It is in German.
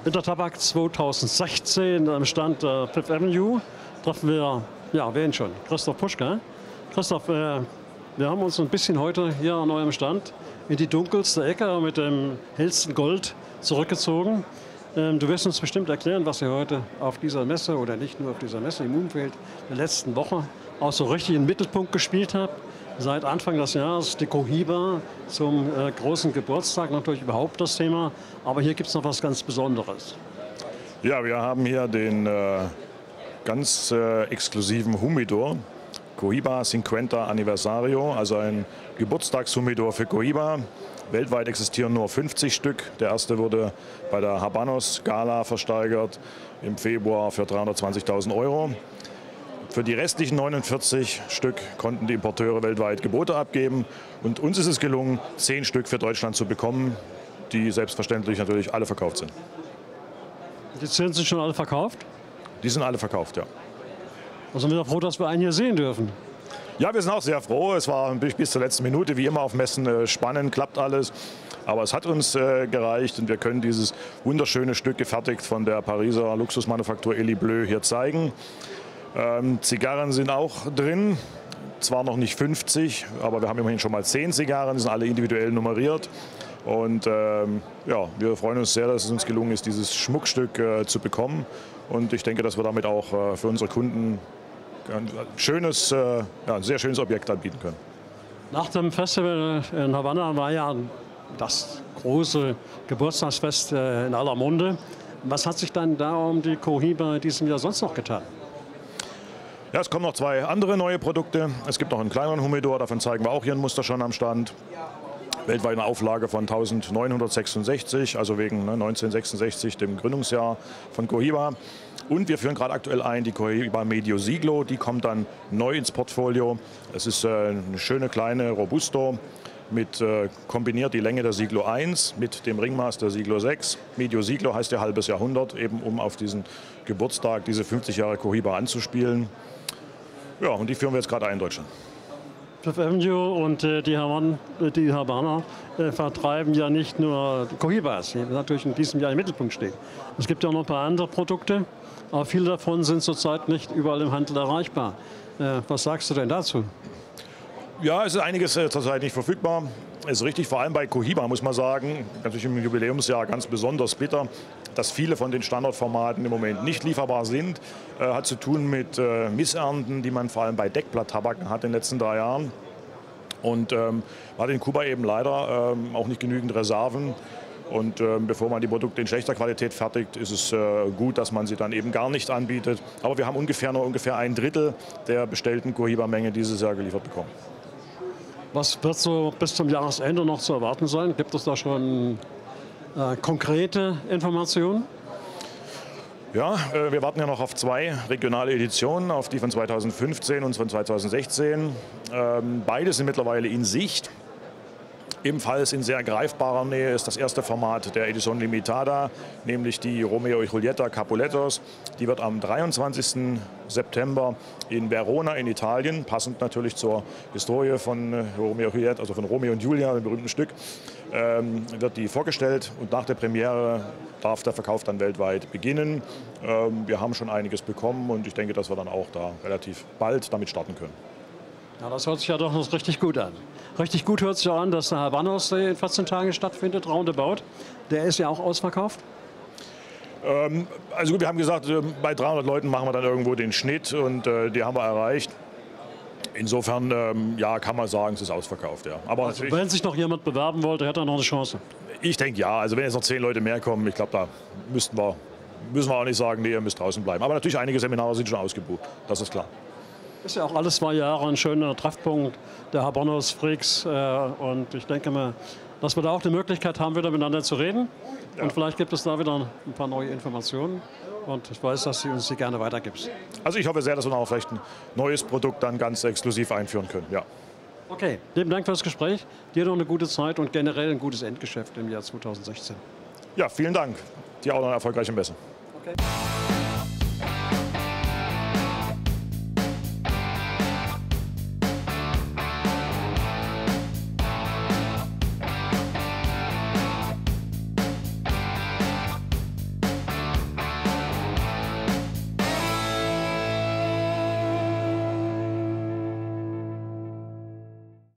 Wintertabak 2016 am Stand der Fifth Avenue treffen wir, ja, wen schon? Christoph Puschka. Christoph, wir haben uns ein bisschen heute hier an eurem Stand in die dunkelste Ecke mit dem hellsten Gold zurückgezogen. Du wirst uns bestimmt erklären, was ihr heute auf dieser Messe oder nicht nur auf dieser Messe im Umfeld der letzten Woche auch so richtig in den Mittelpunkt gespielt habt. Seit Anfang des Jahres die Cohiba zum großen Geburtstag natürlich überhaupt das Thema. Aber hier gibt es noch was ganz Besonderes. Ja, wir haben hier den ganz exklusiven Humidor, Cohiba 50 Anniversario, also ein Geburtstagshumidor für Cohiba. Weltweit existieren nur 50 Stück. Der erste wurde bei der Habanos Gala versteigert im Februar für 320.000 Euro. Für die restlichen 49 Stück konnten die Importeure weltweit Gebote abgeben. Und uns ist es gelungen, 10 Stück für Deutschland zu bekommen, die selbstverständlich natürlich alle verkauft sind. Die 10 sind schon alle verkauft? Die sind alle verkauft, ja. Also sind wir froh, dass wir einen hier sehen dürfen. Ja, wir sind auch sehr froh. Es war bis zur letzten Minute, wie immer auf Messen, spannend, klappt alles. Aber es hat uns gereicht und wir können dieses wunderschöne Stück, gefertigt von der Pariser Luxusmanufaktur Elie Bleu, hier zeigen. Zigarren sind auch drin, zwar noch nicht 50, aber wir haben immerhin schon mal 10 Zigarren, die sind alle individuell nummeriert. Und ja, wir freuen uns sehr, dass es uns gelungen ist, dieses Schmuckstück zu bekommen. Und ich denke, dass wir damit auch für unsere Kunden ein schönes, ein sehr schönes Objekt anbieten können. Nach dem Festival in Havanna war ja das große Geburtstagsfest in aller Munde. Was hat sich dann da um die Cohiba in diesem Jahr sonst noch getan? Ja, es kommen noch 2 andere neue Produkte. Es gibt noch einen kleineren Humidor, davon zeigen wir auch hier ein Muster schon am Stand. Weltweit eine Auflage von 1966, also wegen 1966, dem Gründungsjahr von Cohiba. Und wir führen gerade aktuell ein die Cohiba Medio Siglo, die kommt dann neu ins Portfolio. Es ist eine schöne kleine Robusto, kombiniert die Länge der Siglo 1 mit dem Ringmaß der Siglo 6. Medio Siglo heißt ja halbes Jahrhundert, eben um auf diesen Geburtstag, diese 50 Jahre Cohiba anzuspielen. Ja, und die führen wir jetzt gerade ein in Deutschland. Fifth Avenue und die Havana vertreiben ja nicht nur Cohibas, die natürlich in diesem Jahr im Mittelpunkt stehen. Es gibt ja auch noch ein paar andere Produkte, aber viele davon sind zurzeit nicht überall im Handel erreichbar. Was sagst du denn dazu? Ja, es ist einiges zurzeit nicht verfügbar. Es ist richtig, vor allem bei Cohiba muss man sagen, natürlich im Jubiläumsjahr ganz besonders bitter, dass viele von den Standardformaten im Moment nicht lieferbar sind. Hat zu tun mit Missernten, die man vor allem bei Deckblatttabaken hat in den letzten 3 Jahren. Und hat in Kuba eben leider auch nicht genügend Reserven. Und bevor man die Produkte in schlechter Qualität fertigt, ist es gut, dass man sie dann eben gar nicht anbietet. Aber wir haben nur ungefähr 1/3 der bestellten Cohiba-Menge dieses Jahr geliefert bekommen. Was wird so bis zum Jahresende noch zu erwarten sein? Gibt es da schon konkrete Informationen? Ja, wir warten ja noch auf 2 regionale Editionen, auf die von 2015 und von 2016. Beide sind mittlerweile in Sicht. Ebenfalls in sehr greifbarer Nähe ist das erste Format der Edition Limitada, nämlich die Romeo y Julieta Capulettos. Die wird am 23. September in Verona in Italien, passend natürlich zur Historie von Romeo y Julieta, also von Romeo und Julia, dem berühmten Stück, wird die vorgestellt. Und nach der Premiere darf der Verkauf dann weltweit beginnen. Wir haben schon einiges bekommen und ich denke, dass wir dann auch da relativ bald damit starten können. Ja, das hört sich ja doch noch richtig gut an. Richtig gut hört sich an, dass der Habanos in 14 Tagen stattfindet, roundabout. Der ist ja auch ausverkauft. Also wir haben gesagt, bei 300 Leuten machen wir dann irgendwo den Schnitt und die haben wir erreicht. Insofern ja, kann man sagen, es ist ausverkauft. Ja. Aber also, wenn sich noch jemand bewerben wollte, hätte er noch eine Chance. Ich denke ja, also wenn jetzt noch 10 Leute mehr kommen, ich glaube, da müssen wir auch nicht sagen, nee, ihr müsst draußen bleiben. Aber natürlich einige Seminare sind schon ausgebucht, das ist klar. Ist ja auch alle 2 Jahre ein schöner Treffpunkt der Habanos Freaks. Und ich denke mal, dass wir da auch die Möglichkeit haben, wieder miteinander zu reden. Ja. Und vielleicht gibt es da wieder ein paar neue Informationen. Und ich weiß, dass du uns die gerne weitergibst. Also ich hoffe sehr, dass wir auch vielleicht ein neues Produkt dann ganz exklusiv einführen können. Ja. Okay, lieben Dank für das Gespräch. Dir noch eine gute Zeit und generell ein gutes Endgeschäft im Jahr 2016. Ja, vielen Dank. Dir auch noch eine erfolgreiche Messe. Okay.